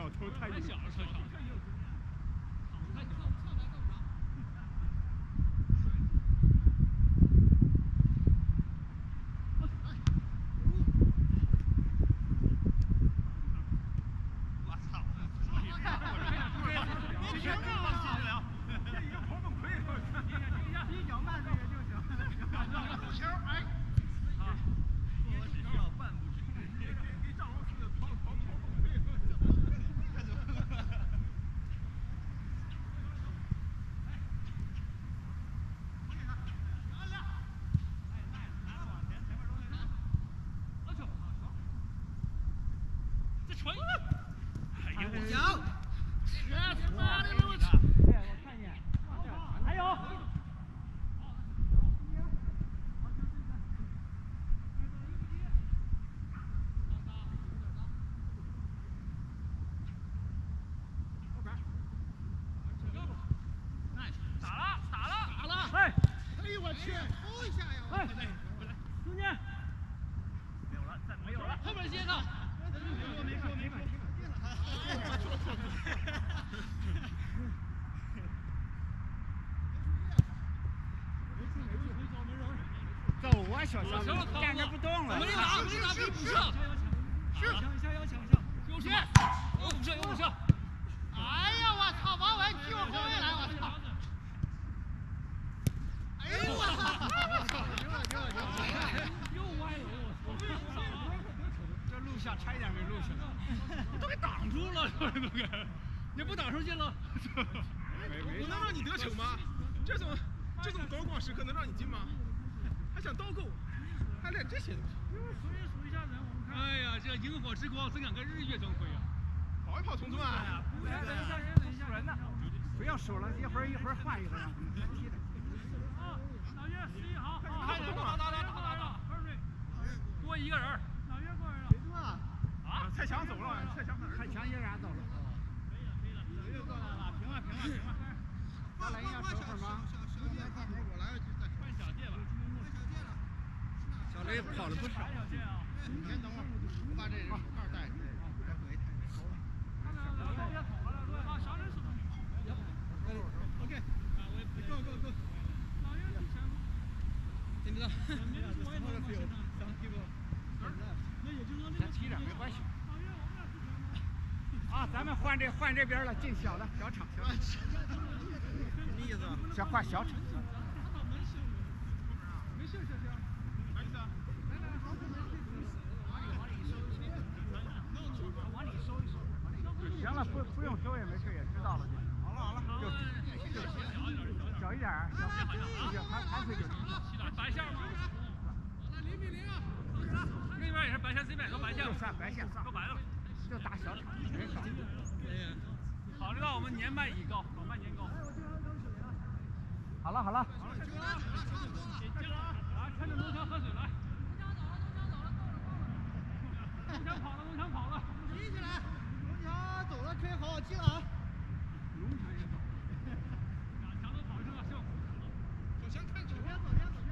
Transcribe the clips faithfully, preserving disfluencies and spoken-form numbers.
头太小了，小场。 传！哎呦我操！这他妈的我操！对，我看见。还有。打了，打了，打了！哎，哎呦我去！抽一下呀！哎，中间。没有了，再没有了。后面接他。 没说没说没说。走啊，小小子，站着不动了。没打，没打，别补射。是。抢一下，要抢一下。有谁？有补射，有补射。哎呀，我操！王伟替我后卫来，我操！哎呦我操！牛了牛了牛了！又歪了，我操！这录像差一点没录上。 都给挡住了，这都给，你不挡出去了？ 我能让你得逞吗？这种这种高光时刻能让你进吗？还想倒钩，还练这些东西？ 数一数一下人，我们看。哎呀，这萤火之光怎敢跟日月争辉啊？ 跑一跑，同志们！ 等一下，等一下，等一下，人呢？ 不要数了，一会儿一会儿换一个让他们踢的。 啊，老岳十一好，看着打打打打打打，二队，多一个人。老岳过来了。谁多啊？ 啊！蔡强走了，蔡强蔡强也然走了。 老岳过来了，平了，平了，平了。 再来一下手会吗？ 小姐，我来就再换小介吧。 小雷跑了不少。 你先等会儿，我把这人手套戴上。 看看老岳跑了，啊，啥人手 ？OK，go go go。 老岳提前。 听不到。 那也就是说咱踢点没关系。啊，咱们换这换这边了，进小的小场，小场。什么意思？ 想换小场。 没事，小强。 啥意思啊？ 来来，好，往里收一收。往里收一收。行了，不不用收也没事，也知道了。 好了好了， 就就小一点，小小还还会有。 白线吗？零比零啊！那边也是白线，这边也是白线， 就算白线， 说白了， 就打小场，人少。 考虑到我们年迈已高，老迈年高。 好了好了。 好了，进了，来，趁着农场喝水来。农场跑了，农场跑了， 提起来，农场走了，吹好，进啊。农场也走。 两强都跑成了，效果。 小强看球。 走边走边走边。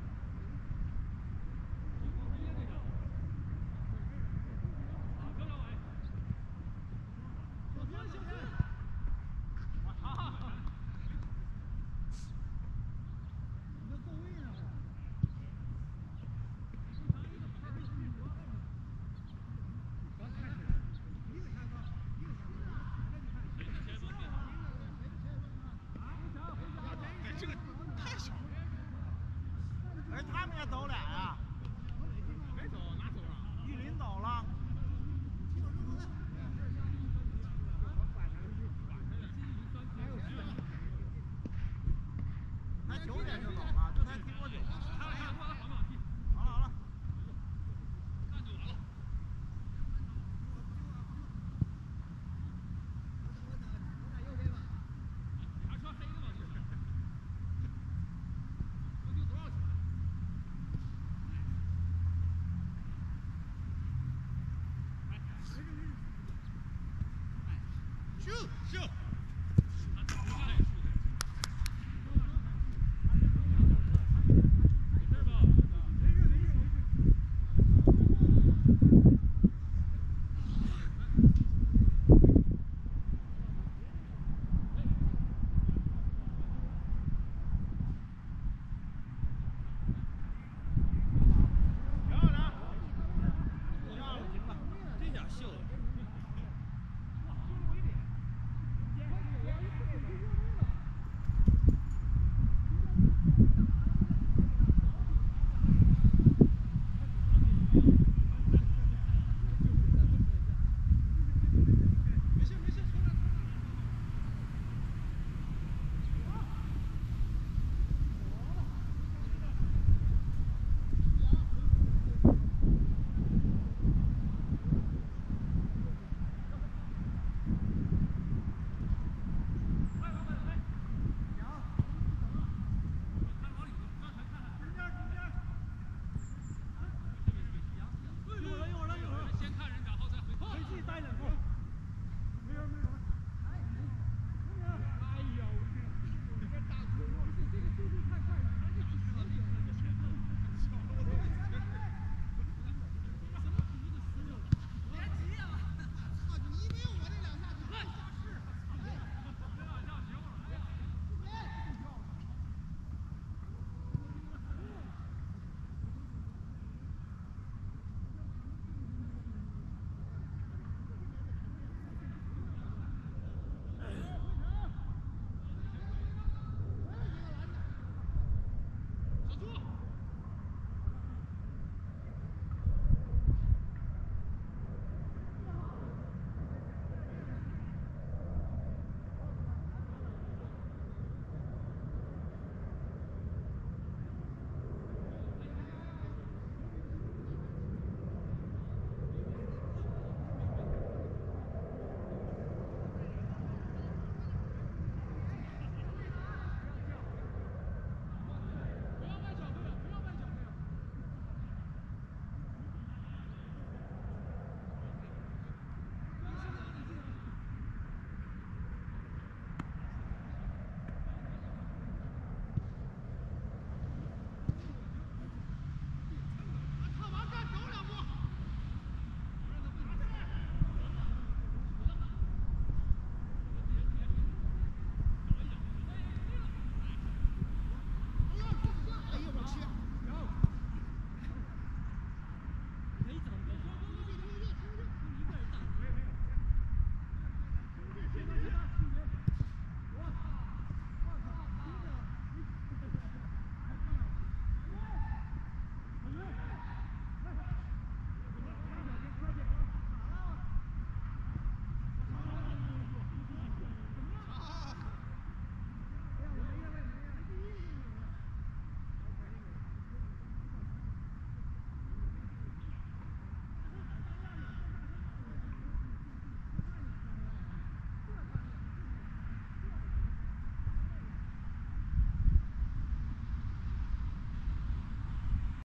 这个太小了。 哎，他们也走俩呀？ 没走，哪走了？ 玉林走了。他九点就走了，这才踢多久？好了好了。 那就完了。还穿黑的吗？这是。我丢多少钱？ 秀秀。